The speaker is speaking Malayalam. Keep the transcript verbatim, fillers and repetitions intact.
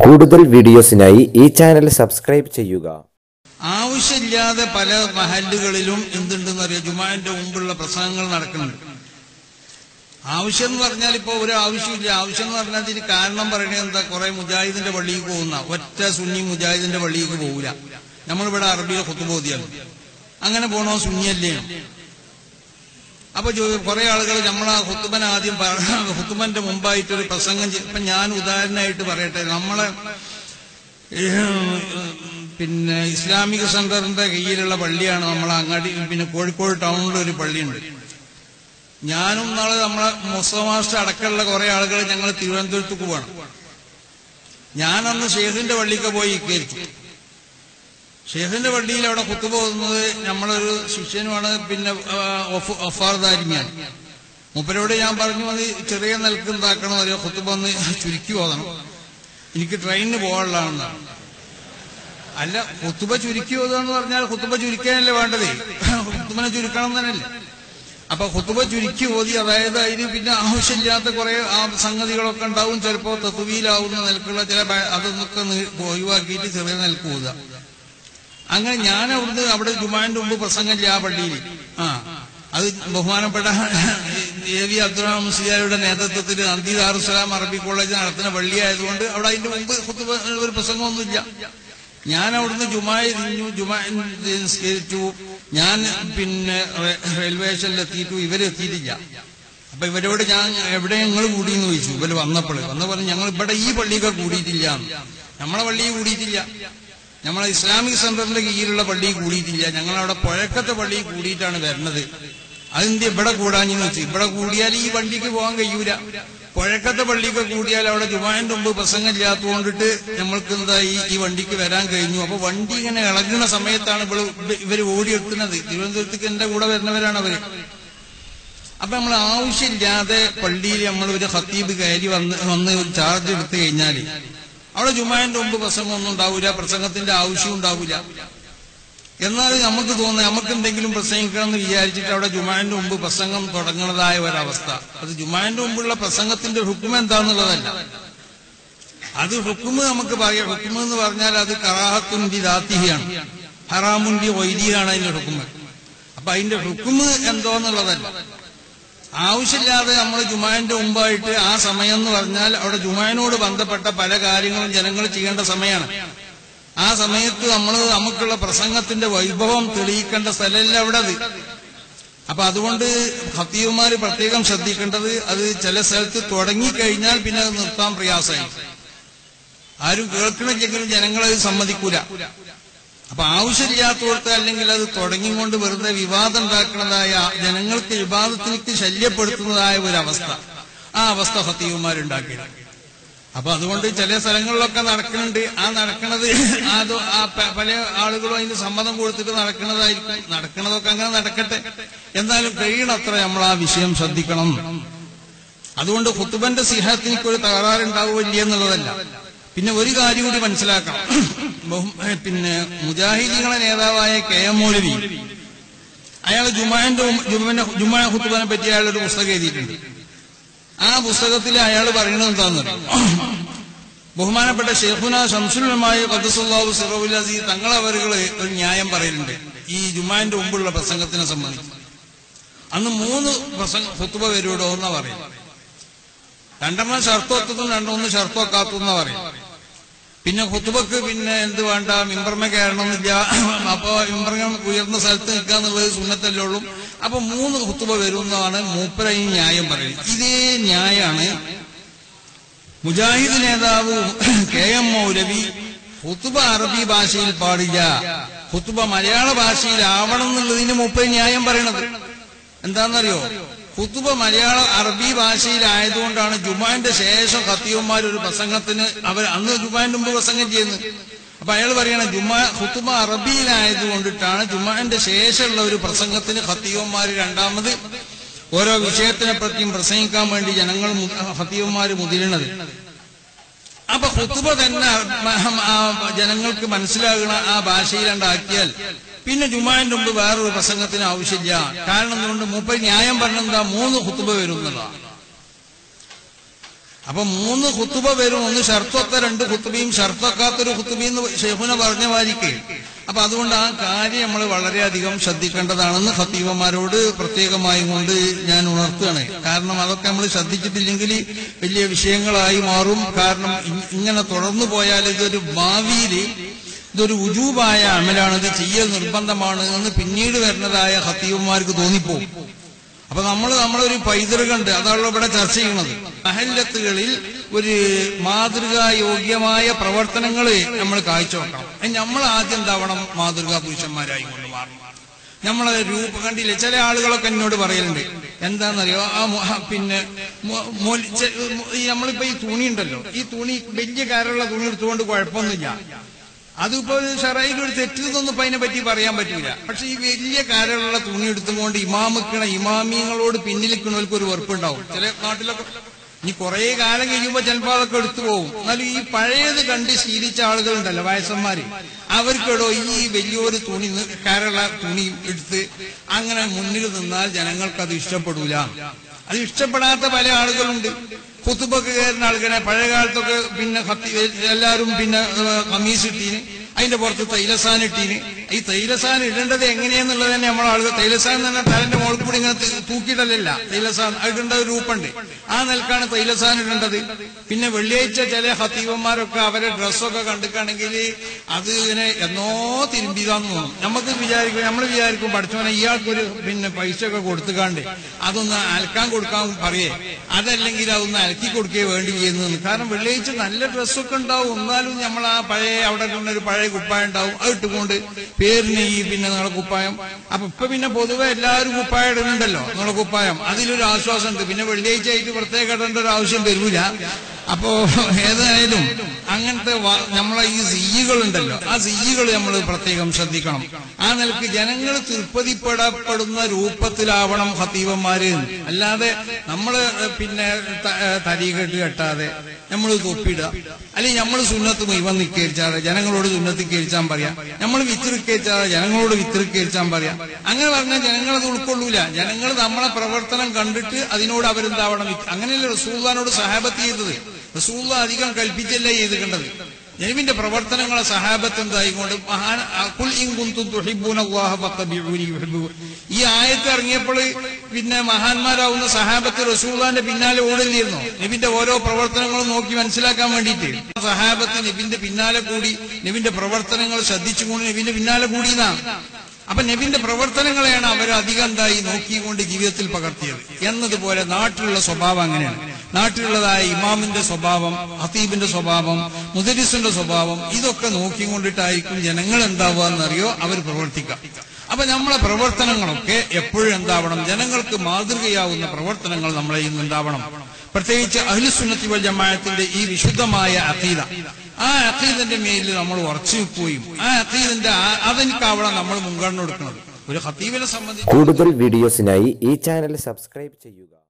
കൂടുതൽ വീഡിയോസിനായി ഈ ചാനൽ സബ്സ്ക്രൈബ് ചെയ്യുക. ആവശ്യമില്ലാതെ പല മഹല്ലുകളിലും എന്തുണ്ടെന്ന് അറിയാം, ജുമാന്റെ മുമ്പുള്ള പ്രസംഗങ്ങൾ നടക്കുന്നുണ്ട്. ആവശ്യം എന്ന് പറഞ്ഞാൽ ഇപ്പോൾ ഒരു ആവശ്യമില്ല. ആവശ്യം എന്ന് പറഞ്ഞാൽ ഇതിന് കാരണം പറയണത് എന്താ, കുറെ മുജാഹിദിന്റെ പള്ളിക്ക് പോകുന്ന ഒറ്റ സുന്നി മുജാഹിദിന്റെ പള്ളിക്ക് പോകില്ല. നമ്മളിവിടെ അറബിയിലെ ഖുത്ബോദിയാണ്, അങ്ങനെ പോണോ സുന്നിയല്ലേ? അപ്പൊ കുറെ ആളുകൾ നമ്മളാ ഖുത്ബൻ ആദ്യം ഖുത്ബന്റെ മുമ്പായിട്ടൊരു പ്രസംഗം. ഇപ്പൊ ഞാൻ ഉദാഹരണമായിട്ട് പറയട്ടെ, നമ്മളെ പിന്നെ ഇസ്ലാമിക് സെന്ററിന്റെ കീഴിലുള്ള പള്ളിയാണ് നമ്മളെ അങ്ങാടി, പിന്നെ കോഴിക്കോട് ടൗണിൽ ഒരു പള്ളിയുണ്ട്. ഞാനും നാളെ നമ്മളെ മുസ്ലിം മാസ്റ്റർ അടക്കമുള്ള കുറെ ആളുകൾ ഞങ്ങൾ തിരുവനന്തപുരത്തേക്ക് പോകണം. ഞാനന്ന് ഷേഖിന്റെ പള്ളിക്ക് പോയി കയറിച്ചു. ഷേഖിന്റെ പള്ളിയിൽ അവിടെ ഖുത്ബ ഓതുന്നത് നമ്മളൊരു ശിഷ്യനുമാണ്, പിന്നെ ഒഫാർ ദാരിമിയാണ്. മൂപ്പരോട് ഞാൻ പറഞ്ഞു, അത് ചെറിയ നിലക്ക് എന്താക്കണം അറിയോ, ഖുത്ബ ഒന്ന് ചുരുക്കി ഓതണം, എനിക്ക് ട്രെയിനിന് പോകാനുള്ളതാണെന്നാണ്. അല്ല, ഖുത്ബ ചുരുക്കി ഓതുകയെന്ന് പറഞ്ഞാൽ ഖുത്ബ ചുരുക്കാനല്ലേ വേണ്ടത്, ഖുത്ബനെ ചുരുക്കണം തന്നെയല്ലേ. അപ്പൊ ഖുത്ബ ചുരുക്കി ഓതി, അതായത് അതിന് പിന്നെ ആവശ്യമില്ലാത്ത കുറെ ആ സംഗതികളൊക്കെ ഉണ്ടാവും, ചിലപ്പോ തത്വീലാവുന്ന നിലക്കുള്ള ചില അതൊന്നൊക്കെ ഒഴിവാക്കിയിട്ട് ചെറിയ നിലക്ക് ഓതുക. അങ്ങനെ ഞാൻ അവിടുന്ന് അവിടെ ജുമാന്റെ മുമ്പ് പ്രസംഗമില്ല ആ പള്ളിയിൽ. ആ അത് ബഹുമാനപ്പെട്ട എ വി അബ്ദുറഹ്മാൻ മുസ്ലിയാരുടെ നേതൃത്വത്തിൽ നന്ദി ദാറുസ്സലാം അറബി കോളേജ് നടത്തുന്ന പള്ളിയായതുകൊണ്ട് അവിടെ അതിന്റെ മുമ്പ് ഖുത്ബ ഒരു പ്രസംഗമൊന്നുമില്ല. ഞാൻ അവിടുന്ന് ജുമായ തിരിഞ്ഞു, ജുമാ നിസ്കരിച്ചു. ഞാൻ പിന്നെ റെയിൽവേ സ്റ്റേഷനിലെത്തിയിട്ടു, ഇവരെത്തിയിട്ടില്ല. അപ്പൊ ഇവരോട് ഞാൻ എവിടെ ഞങ്ങൾ കൂടിയെന്ന് ചോദിച്ചു. ഇവര് വന്നപ്പോൾ വന്ന് പറഞ്ഞു, ഞങ്ങൾ ഇവിടെ ഈ പള്ളിയൊക്കെ കൂടിയിട്ടില്ല, നമ്മളെ പള്ളിയിൽ കൂടിയിട്ടില്ല, നമ്മളെ ഇസ്ലാമിക് സെന്ററിന്റെ കീഴിലുള്ള പള്ളിയിൽ കൂടിയിട്ടില്ല, ഞങ്ങളവിടെ പുഴക്കത്തെ പള്ളിയിൽ കൂടിയിട്ടാണ് വരുന്നത്. അതെന്ത് ഇവിടെ കൂടാഞ്ഞെന്ന് വെച്ചു. ഇവിടെ കൂടിയാൽ ഈ വണ്ടിക്ക് പോകാൻ കഴിയൂല. പുഴക്കത്തെ പള്ളിക്ക് കൂടിയാൽ അവിടെ ജുമാന്റെ മുമ്പ് പ്രസംഗം ഇല്ലാത്തതുകൊണ്ടിട്ട് നമ്മൾക്ക് എന്താ ഈ ഈ വണ്ടിക്ക് വരാൻ കഴിഞ്ഞു. അപ്പൊ വണ്ടി ഇങ്ങനെ ഇളകുന്ന സമയത്താണ് ഇവള് ഇവര് ഓടിയെത്തുന്നത്. തിരുവനന്തപുരത്തേക്ക് എന്റെ കൂടെ വരുന്നവരാണ് അവര്. അപ്പൊ നമ്മൾ ആവശ്യമില്ലാതെ പള്ളിയിൽ നമ്മൾ ഒരു ഖത്തീബ് കയറി വന്ന് വന്ന് ഒരു ചാർജ് എടുത്തു കഴിഞ്ഞാല് അവിടെ ജുമാന്റെ മുമ്പ് പ്രസംഗം ഒന്നും ഉണ്ടാവില്ല, പ്രസംഗത്തിന്റെ ആവശ്യം ഉണ്ടാവില്ല. എന്നാൽ നമുക്ക് തോന്നുന്നത് നമുക്ക് എന്തെങ്കിലും പ്രസംഗിക്കണം എന്ന് വിചാരിച്ചിട്ട് അവിടെ ജുമാന്റെ മുമ്പ് പ്രസംഗം തുടങ്ങുന്നതായ ഒരവസ്ഥ. അത് ജുമാന്റെ മുമ്പുള്ള പ്രസംഗത്തിന്റെ ഹുക്മ എന്താന്നുള്ളതല്ല, അത് ഹുക്മ നമുക്ക് പറയാം. ഹുക്മ എന്ന് പറഞ്ഞാൽ അത് കറാഹത്തുൻ ബി ദാത്തിഹിയാണ്, ഹറാമുൻ ബി വൈദിയാണ് അതിന്റെ ഹുക്മ. അപ്പൊ അതിന്റെ ഹുക്മ എന്തോന്നുള്ളതല്ല. ആവശ്യമില്ലാതെ നമ്മൾ ജുമാന്റെ മുമ്പായിട്ട് ആ സമയം എന്ന് പറഞ്ഞാൽ അവിടെ ജുമാനോട് ബന്ധപ്പെട്ട പല കാര്യങ്ങളും ജനങ്ങൾ ചെയ്യേണ്ട സമയമാണ്. ആ സമയത്ത് നമ്മൾ നമുക്കുള്ള പ്രസംഗത്തിന്റെ വൈഭവം തെളിയിക്കേണ്ട സ്ഥലമല്ല അവിടെ അത്. അപ്പൊ അതുകൊണ്ട് ഖത്തീബുമാര് പ്രത്യേകം ശ്രദ്ധിക്കേണ്ടത്, അത് ചില സ്ഥലത്ത് തുടങ്ങിക്കഴിഞ്ഞാൽ പിന്നെ അത് നിർത്താൻ പ്രയാസമായി. ആരും കേൾക്കണില്ലെങ്കിലും ജനങ്ങളത് സമ്മതിക്കൂല. അപ്പൊ ആവശ്യമില്ലാത്തവർക്ക് അല്ലെങ്കിൽ അത് തുടങ്ങിക്കൊണ്ട് വെറുതെ വിവാദം ഉണ്ടാക്കുന്നതായ, ജനങ്ങൾക്ക് വിവാദത്തിലേക്ക് ശല്യപ്പെടുത്തുന്നതായ ഒരവസ്ഥ, ആ അവസ്ഥ ഖത്തീബുമാരുണ്ടാക്കി. അപ്പൊ അതുകൊണ്ട് ചില സ്ഥലങ്ങളിലൊക്കെ നടക്കുന്നുണ്ട്. ആ നടക്കുന്നത് അത് ആ പല ആളുകളും അതിന് സമ്മതം കൊടുത്തിട്ട് നടക്കുന്നതായിരിക്കും. നടക്കുന്നതൊക്കെ അങ്ങനെ നടക്കട്ടെ, എന്നാലും കഴിയണത്ര നമ്മൾ ആ വിഷയം ശ്രദ്ധിക്കണം. അതുകൊണ്ട് ഖുത്ബന്റെ സിഹത്തിനൊക്കെ ഒരു തകരാറുണ്ടാവുകയില്ല എന്നുള്ളതല്ല. പിന്നെ ഒരു കാര്യം കൂടി മനസ്സിലാക്കണം. പിന്നെ മുജാഹിദീങ്ങളെ നേതാവായ കെ എം മൗലവി, അയാൾ ജുമാന്റെ ജുമാ ഖുത്ബനെ പറ്റി അയാളൊരു പുസ്തകം എഴുതിയിട്ടുണ്ട്. ആ പുസ്തകത്തിൽ അയാൾ പറയുന്നത് എന്താണെന്നറിയോ, ബഹുമാനപ്പെട്ട ഷെയ്ഖുന ശംസുൽ ഉലമായ ഖദ്ദസല്ലാഹു സിറഹുൽ അസീസ് തങ്ങളവരുകള് ഒരു ന്യായം പറയുന്നുണ്ട് ഈ ജുമാന്റെ മുമ്പുള്ള പ്രസംഗത്തിനെ സംബന്ധിച്ച്. അന്ന് മൂന്ന് പ്രസംഗ ഖുത്ബ വരുവടോ എന്നാ പറയും. രണ്ടെണ്ണം ഷർത്തോത്തും രണ്ടൊന്ന് ഷർത്തോക്കാത്തുന്ന പറയും. പിന്നെ ഖുത്ബക്ക് പിന്നെ എന്ത് വേണ്ട, മിമ്പർമ കയറണമെന്നില്ല. അപ്പൊ മിമ്പർമ ഉയർന്ന സ്ഥലത്ത് നിൽക്കുക എന്നുള്ളത് സുന്നത്തല്ലേ ഉള്ളൂ. അപ്പൊ മൂന്ന് ഖുത്ബ വരുന്നതാണ് മൂപ്പര ഈ ന്യായം പറയുന്നത്. ഇതേ ന്യായാണ് മുജാഹിദ് നേതാവ് കെ എം മൗലവി ഖുത്ബ അറബി ഭാഷയിൽ പാടില്ല, ഖുത്ബ മലയാള ഭാഷയിലാവണം എന്നുള്ളതിന് മൂപ്പര ന്യായം പറയണത്. എന്താണെന്നറിയോ, ഖുത്ബ മലയാള അറബി ഭാഷയിലായതുകൊണ്ടാണ് ജുമാന്റെ ശേഷം ഖത്തീബുമാർ ഒരു പ്രസംഗത്തിന് അവർ അന്ന് ജുമാന്റെ മുമ്പ് പ്രസംഗം ചെയ്യുന്നത്. അപ്പൊ അയാൾ പറയണ ജുമാ ഖുത്ബ അറബിയിലായതുകൊണ്ടിട്ടാണ് ജുമാന്റെ ശേഷമുള്ള ഒരു പ്രസംഗത്തിന് ഖത്തീബുമാര് രണ്ടാമത് ഓരോ വിഷയത്തിനെ പറ്റിയും പ്രസംഗിക്കാൻ വേണ്ടി ജനങ്ങൾ ഖത്തീബുമാര് മുതിരുന്നത്. അപ്പൊ ഖുത്ബ തന്നെ ജനങ്ങൾക്ക് മനസ്സിലാകുന്ന ആ ഭാഷയിലുണ്ടാക്കിയാൽ പിന്നെ ജുമാന്റെ മുമ്പ് വേറൊരു പ്രസംഗത്തിന് ആവശ്യമില്ല. കാരണം എന്തുകൊണ്ട് മൂപ്പർ ന്യായം പറഞ്ഞെന്താ, മൂന്ന് ഖുത്ബ വരുന്നതാണ്. അപ്പൊ മൂന്ന് ഖുത്തുബ വരും. ഒന്ന് ഷർത്തൊത്ത രണ്ട് ഖുത്തുബയും ഷർത്തൊക്കാത്തൊരു ഖുത്തുബയും ഷെയ്ഖുന പറഞ്ഞ മാതിരിക്ക്. അപ്പൊ അതുകൊണ്ട് ആ കാര്യം നമ്മൾ വളരെയധികം ശ്രദ്ധിക്കേണ്ടതാണെന്ന് ഖത്തീബന്മാരോട് പ്രത്യേകമായി കൊണ്ട് ഞാൻ ഉണർത്തുകയാണ്. കാരണം അതൊക്കെ നമ്മൾ ശ്രദ്ധിച്ചിട്ടില്ലെങ്കിൽ വലിയ വിഷയങ്ങളായി മാറും. കാരണം ഇങ്ങനെ തുടർന്നു പോയാൽ ഇതൊരു ഭാവിയിൽ ഇതൊരു ഉജൂബായ അമലാണ്, ഇത് ചെയ്യൽ നിർബന്ധമാണ് എന്ന് പിന്നീട് വരുന്നതായ ഖത്തീബന്മാർക്ക് തോന്നിപ്പോകും. അപ്പൊ നമ്മൾ നമ്മളൊരു പൈതൃകമുണ്ട്, അതാണല്ലോ ഇവിടെ ചർച്ച ചെയ്യുന്നത്. മഹല്ലത്തുകളിൽ ഒരു മാതൃകാ യോഗ്യമായ പ്രവർത്തനങ്ങൾ നമ്മൾ കാഴ്ചവെക്കണം. നമ്മൾ ആദ്യം എന്താവണം? മാതൃകാ പുരുഷന്മാരായി കൊണ്ട് മാറണം. നമ്മളെ രൂപ കണ്ടില്ലേ, ചില ആളുകളൊക്കെ എന്നോട് പറയലുണ്ട്, എന്താണെന്നറിയോ, ആ പിന്നെ നമ്മളിപ്പോ ഈ തുണി ഉണ്ടല്ലോ, ഈ തുണി വലിയ കാരമുള്ള തുണി എടുത്തുകൊണ്ട് കുഴപ്പമൊന്നുമില്ല, അതിപ്പോ ഷറയിൽ ഒരു തെറ്റിതൊന്നും ഇപ്പൊ അതിനെ പറ്റി പറയാൻ പറ്റൂല. പക്ഷെ ഈ വലിയ കാരമുള്ള തുണി എടുത്തുകൊണ്ട് ഇമാമിക്കണ ഇമാമിയങ്ങളോട് പിന്നിലിക്കണവർക്ക് ഒരു വെറുപ്പുണ്ടാവും. ചില നാട്ടിലൊക്കെ ഇനി കുറെ കാലം കഴിയുമ്പോ ചിലപ്പോൾ അതൊക്കെ എടുത്തു പോകും. എന്നാലും ഈ പഴയത് കണ്ട് ശീലിച്ച ആളുകളുണ്ടല്ലോ, വയസ്സന്മാര്, അവർക്കിടോ ഈ വലിയൊരു തുണി കാരമുള്ള തുണി എടുത്ത് അങ്ങനെ മുന്നിൽ നിന്നാൽ ജനങ്ങൾക്കത് ഇഷ്ടപ്പെടൂല. അത് ഇഷ്ടപ്പെടാത്ത പല ആളുകളുണ്ട്. ഖുതുബക്ക് കയറുന്ന ആളുകളെ പഴയ കാലത്തൊക്കെ പിന്നെ എല്ലാവരും പിന്നെ കമ്മീസ് ഇട്ടീന്, അതിന്റെ പുറത്ത് തൈലസാൻ ഇട്ടീന്. ഈ തൈലസാൻ ഇടേണ്ടത് എങ്ങനെയാന്നുള്ളത് തന്നെ നമ്മളെ ആളുകൾ, തൈലസാൻ എന്ന് പറഞ്ഞാൽ തലന്റെ മുകളിൽ കൂടി ഇങ്ങനെ തൂക്കിയിടലല്ല, തൈലസാൻ ഇടേണ്ട ഒരു രൂപമുണ്ട്. ആ നിലക്കാണ് തൈലസാൻ ഇടേണ്ടത്. പിന്നെ വെള്ളിയാഴ്ച ചില ഖത്തീബന്മാരൊക്കെ അവരെ ഡ്രസ്സൊക്കെ കണ്ടിക്കാണെങ്കിൽ അത് ഇങ്ങനെ എന്നോ തിരുമ്പിതാന്ന് തോന്നും. നമുക്ക് വിചാരിക്കും, നമ്മൾ വിചാരിക്കും പഠിച്ചവനെ ഇയാൾക്കൊരു പിന്നെ പൈസ ഒക്കെ കൊടുത്തുകാണ്ട് അതൊന്ന് അലക്കാൻ കൊടുക്കാൻ പറയേ, അതല്ലെങ്കിൽ അതൊന്ന് അലക്കി കൊടുക്കുകയോ വേണ്ടി ചെയ്യുന്നത്. കാരണം വെള്ളിയാഴ്ച നല്ല ഡ്രസ്സൊക്കെ ഉണ്ടാവും, എന്നാലും നമ്മൾ ആ പഴയ അവിടെ ഒരു പഴയ കുപ്പായം ഉണ്ടാവും, അത് ഇട്ടുകൊണ്ട് പേരിന് ഈ പിന്നെ നിങ്ങളെ കുപ്പായം. അപ്പൊ ഇപ്പൊ പിന്നെ പൊതുവെ എല്ലാവരും കുപ്പായം ഇടുന്നുണ്ടല്ലോ, നിങ്ങളെ കുപ്പായം, അതിലൊരു ആശ്വാസമുണ്ട്. പിന്നെ വെള്ളിയാഴ്ച ആയിട്ട് പ്രത്യേക ഇടേണ്ട ഒരു ആവശ്യം വരൂല. അപ്പോ ഏതായാലും അങ്ങനത്തെ നമ്മളെ ഈ സിയ്യുകളുണ്ടല്ലോ, ആ സിയ്യുകൾ നമ്മൾ പ്രത്യേകം ശ്രദ്ധിക്കണം. ആ നിലക്ക് ജനങ്ങൾ തൃപ്തിപ്പെടപ്പെടുന്ന രൂപത്തിലാവണം ഖത്തീബന്മാര്. അല്ലാതെ നമ്മള് പിന്നെ തരീകെട്ട് കെട്ടാതെ നമ്മൾ തൊപ്പിടുക, അല്ലെങ്കിൽ നമ്മൾ സുന്നത്ത് മുഴുവൻ നിൽക്കേരിച്ചാതെ ജനങ്ങളോട് സുന്നത്ത് കേരിച്ചാൻ പറയാം, നമ്മൾ വിത്തിറിക്കേരിച്ചാതെ ജനങ്ങളോട് വിത്തിറിക്കേരിച്ചാൻ പറയാം. അങ്ങനെ പറഞ്ഞാൽ ജനങ്ങളത് ഉൾക്കൊള്ളൂല. ജനങ്ങൾ നമ്മളെ പ്രവർത്തനം കണ്ടിട്ട് അതിനോട് അവരെന്താവണം. അങ്ങനെയല്ലേ റസൂലുള്ളാഹിനോട് സഹാബത്ത് ചെയ്തത്. റസൂലുള്ളാഹി അധികം കൽപ്പിച്ചല്ലേ ചെയ്തിട്ടുണ്ടത്. നബിന്റെ പ്രവർത്തനങ്ങളെ സഹാബത്ത് എന്തായിക്കൊണ്ട് മഹാൻ ഖുൽ ഇൻ കുൻതും തുഹിബ്ബൂനല്ലാഹ ഫത്തബിഊനി യുഹിബ്ബുക്കും. ഈ ആയത്ത് ഇറങ്ങിയപ്പോൾ പിന്നെ മഹാന്മാരാവുന്ന സഹാബത്ത് റസൂലുള്ളാഹിന്റെ പിന്നാലെ ഓടില്ലായിരുന്നു. നബിന്റെ ഓരോ പ്രവർത്തനങ്ങളും നോക്കി മനസ്സിലാക്കാൻ വേണ്ടിയിട്ട് സഹാബത്ത് നബിന്റെ പിന്നാലെ കൂടി, നബിന്റെ പ്രവർത്തനങ്ങൾ ശ്രദ്ധിച്ചുകൊണ്ട് നബിന്റെ പിന്നാലെ കൂടിയതാണ്. അപ്പൊ നബിന്റെ പ്രവർത്തനങ്ങളെയാണ് അവർ അധികം എന്തായി നോക്കിക്കൊണ്ട് ജീവിതത്തിൽ പകർത്തിയത്. എന്നതുപോലെ നാട്ടിലുള്ള സ്വഭാവം അങ്ങനെയാണ്. നാട്ടിലുള്ളതായ ഇമാമിന്റെ സ്വഭാവം, ഖതീബിന്റെ സ്വഭാവം, മുദരിസിന്റെ സ്വഭാവം, ഇതൊക്കെ നോക്കിക്കൊണ്ടിട്ടായിരിക്കും ജനങ്ങൾ എന്താവുക എന്നറിയോ അവർ പ്രവർത്തിക്കുക. അപ്പൊ നമ്മളെ പ്രവർത്തനങ്ങളൊക്കെ എപ്പോഴും എന്താവണം, ജനങ്ങൾക്ക് മാതൃകയാവുന്ന പ്രവർത്തനങ്ങൾ നമ്മളെ ഇന്ന് ഉണ്ടാവണം. പ്രത്യേകിച്ച് അഹ്ലുസുന്നത്തി വൽ ജമാഅത്തിന്റെ ഈ വിശുദ്ധമായ അഖീദ, ആ അഖീദന്റെ മേലിൽ നമ്മൾ ഉറച്ചു നിൽക്കുകയും ആ അഖീദന്റെ അതെനിക്കാവണം നമ്മൾ മുൻഗണന കൊടുക്കുന്നത്. ഒരു ഖതീബിനെ സംബന്ധിച്ച് കൂടുതൽ വീഡിയോസിനായി ഈ ചാനൽ സബ്സ്ക്രൈബ് ചെയ്യുക.